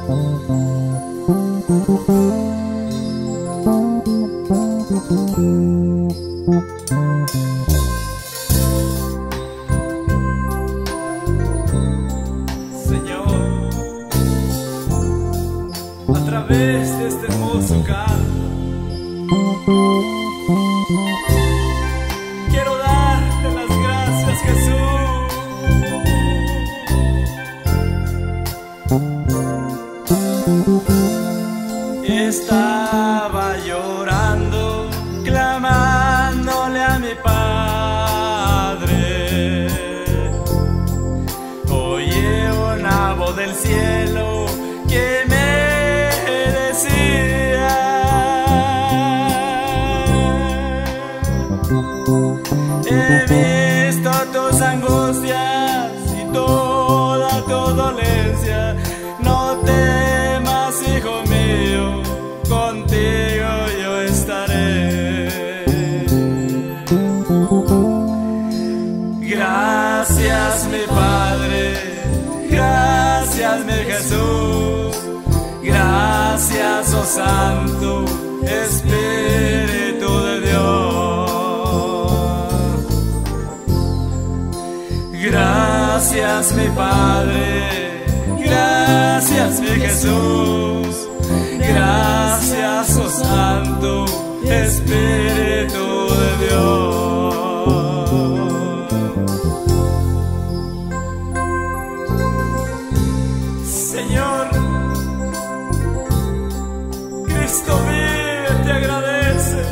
Señor, a través de este hermoso canto, quiero darte las gracias, Jesús. Estaba llorando, clamándole a mi Padre. Oye una voz del cielo que me decía: he visto tus angustias y toda tu dolencia. No temas, hijo mío, contigo yo estaré. Gracias, mi Padre, gracias, mi Jesús, gracias, oh Santo Espíritu de Dios. Gracias, mi Padre, gracias, mi Jesús, gracias, oh Santo Espíritu de Dios. Señor, Cristo vive, te agradece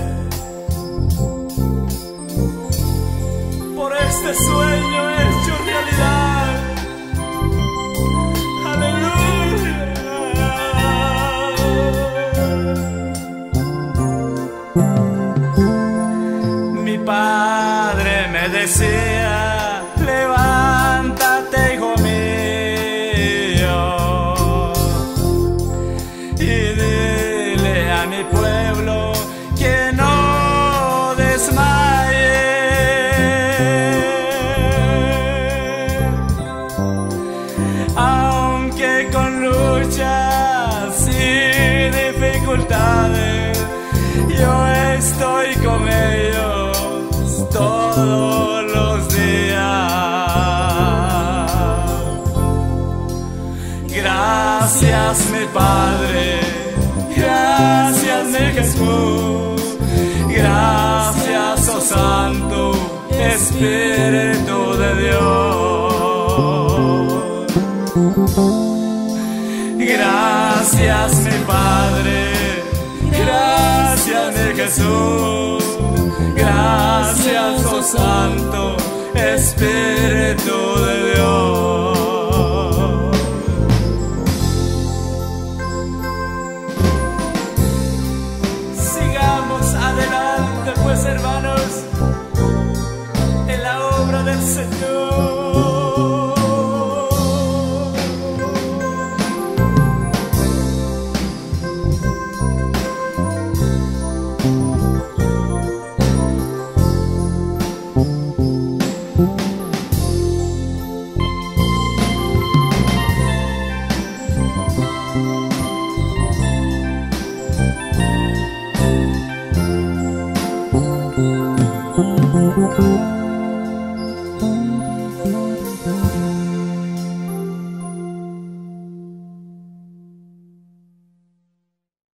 por este sueño hecho realidad. Mi Padre me decía: levántate, hijo mío, y dile a mi pueblo que no desmaye. Aunque con luchas y dificultades, yo estoy con ellos todos los días. Gracias, mi Padre, gracias, mi Jesús, gracias, oh Santo Espíritu de Dios. Gracias, mi Padre, gracias, mi Jesús, gracias, oh Santo Espíritu de Dios.